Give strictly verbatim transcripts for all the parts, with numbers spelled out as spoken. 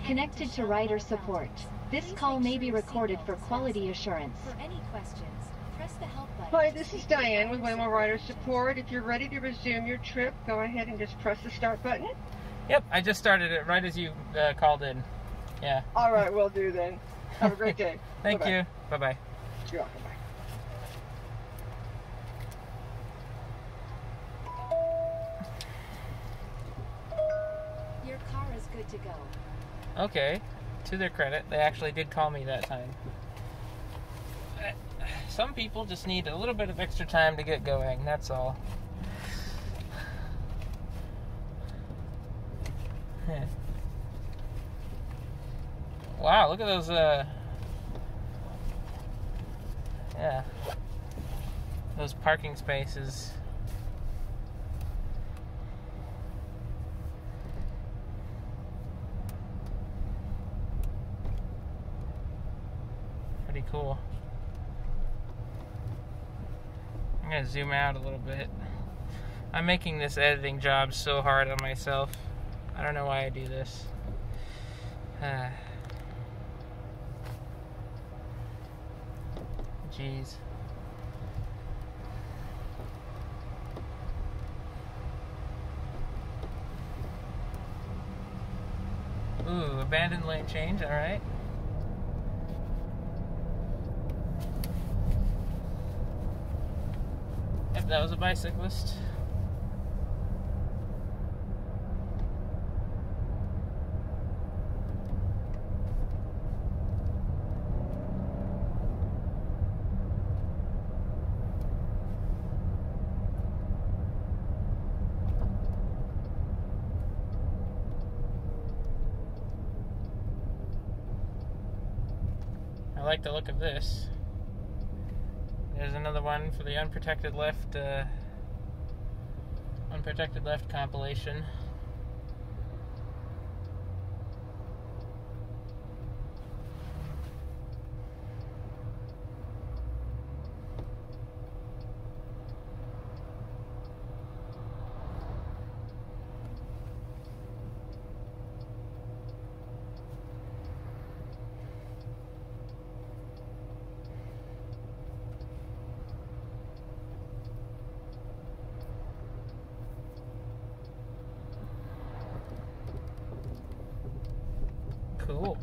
Connected to rider support. This call may be recorded for quality assurance. For any questions, press the help button. Hi, this is Diane with Waymo Rider Support. If you're ready to resume your trip, go ahead and just press the start button. Yep, I just started it right as you uh, called in. Yeah. All right, will do then. Have a great day. Thank Bye-bye. you. Bye-bye. You're welcome. Bye. Your car is good to go. Okay. To their credit, they actually did call me that time. Some people just need a little bit of extra time to get going, that's all. Wow, look at those, uh, yeah, those parking spaces. Pretty cool. I'm gonna zoom out a little bit. I'm making this editing job so hard on myself. I don't know why I do this. Uh, Jeez. Ooh, abandoned lane change, alright. Yep, that was a bicyclist. I like the look of this. There's another one for the Unprotected Left, uh, Unprotected Left compilation. Cool.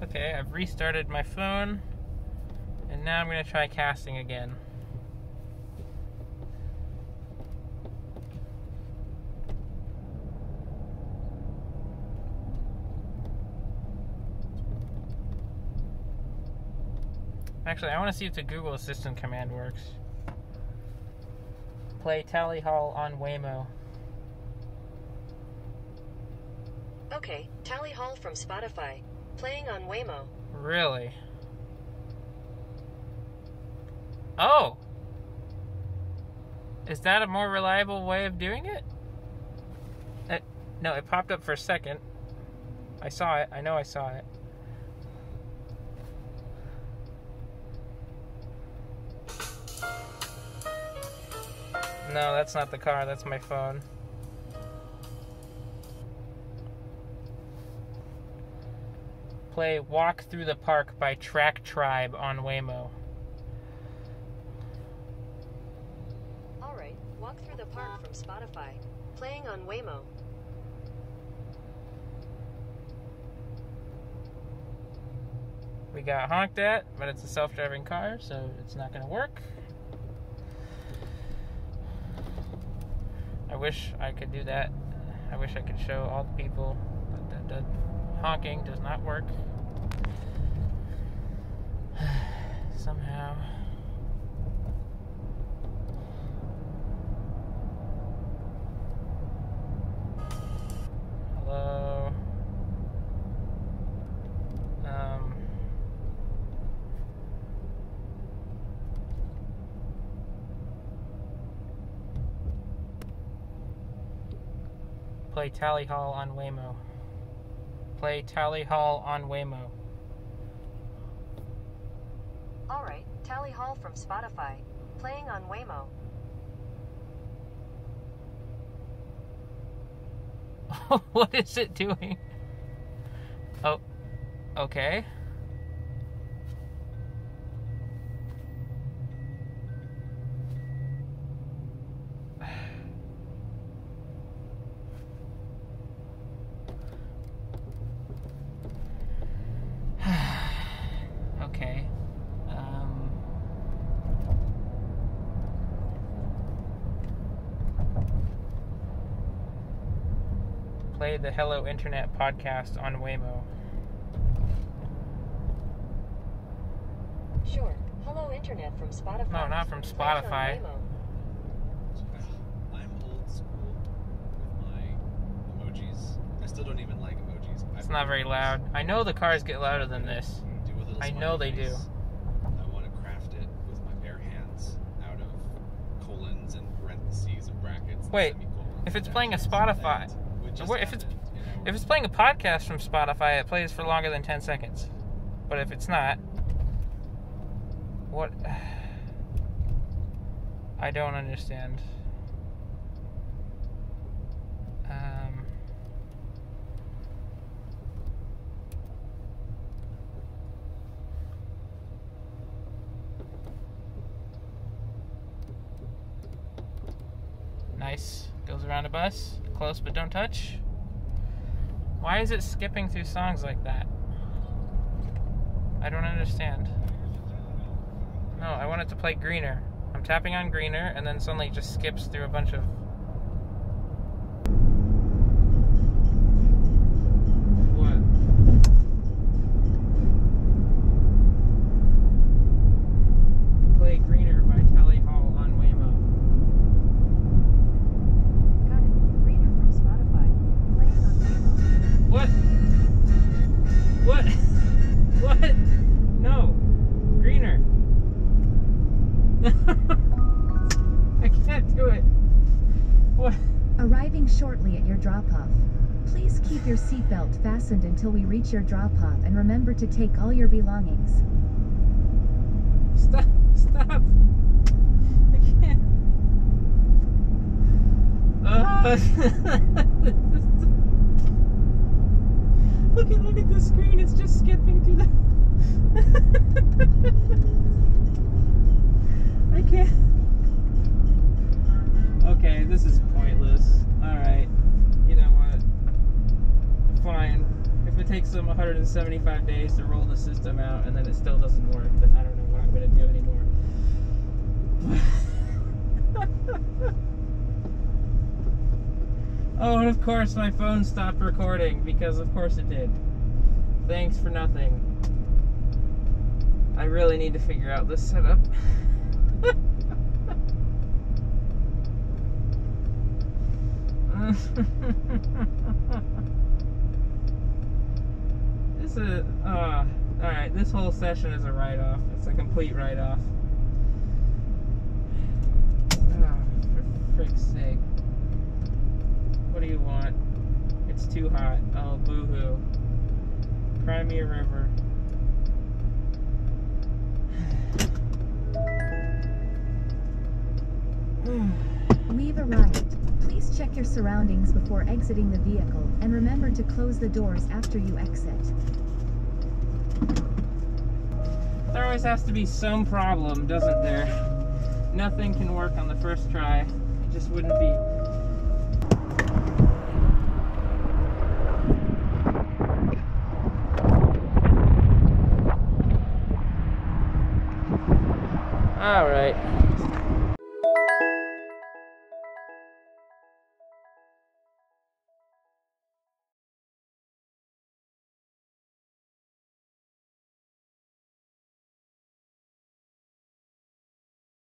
Okay, I've restarted my phone, and now I'm going to try casting again. Actually, I want to see if the Google Assistant command works. Play Tally Hall on Waymo. Okay, Tally Hall from Spotify. Playing on Waymo. Really? Oh! Is that a more reliable way of doing it? it? No, it popped up for a second. I saw it. I know I saw it. No, that's not the car. That's my phone. Play Walk Through the Park by Track Tribe on Waymo. Alright, Walk Through the Park from Spotify. Playing on Waymo. We got honked at, but it's a self-driving car, so it's not going to work. I wish I could do that. I wish I could show all the people that the, the honking does not work. Somehow. Hello. Um. Play Tally Hall on Waymo. Play Tally Hall on Waymo. Alright, Tally Hall from Spotify. Playing on Waymo. What is it doing? Oh, okay. Okay. Um, play the Hello Internet podcast on Waymo. Sure. Hello Internet from Spotify. No, not from Playing Spotify. on Waymo. I'm old school with my emojis. I still don't even like emojis. It's not very loud. I know the cars get louder than this. Do a little I know smiley they do. face. I want to craft it with my bare hands out of colons and parentheses and brackets. And Wait, semicolons. if it's That playing a just Spotify- happened. It just Wait, if it's- happened, you know? If it's playing a podcast from Spotify, it plays for longer than ten seconds. But if it's not, what? I don't understand. Um, nice. Goes around a bus. Close but don't touch. Why is it skipping through songs like that? I don't understand. No, I want it to play Greener. I'm tapping on Greener, and then suddenly it just skips through a bunch of... What? Play Greener by Tally Hall on Waymo. Got it. Reader from Spotify. Playing on Waymo. What? What? What? No. Greener. I can't do it. What? Arriving shortly at your drop-off. Please keep your seatbelt fastened until we reach your drop-off and remember to take all your belongings. Stop. Stop. I can't. Uh, look at look at the screen. It's just skipping through the... I can't. Okay, this is pointless. Alright. You know what? Fine. If it takes system one hundred seventy-five days to roll the system out, and then it still doesn't work, then I don't know what I'm going to do anymore. Oh, and of course my phone stopped recording, because of course it did. Thanks for nothing. I really need to figure out this setup. This is, uh, alright, this whole session is a write-off. It's a complete write-off. Oh, for frick's sake. What do you want? It's too hot. Oh, boo-hoo. Cry me a river. We've arrived. Please check your surroundings before exiting the vehicle, and remember to close the doors after you exit. There always has to be some problem, doesn't there? Nothing can work on the first try. It just wouldn't be. All right.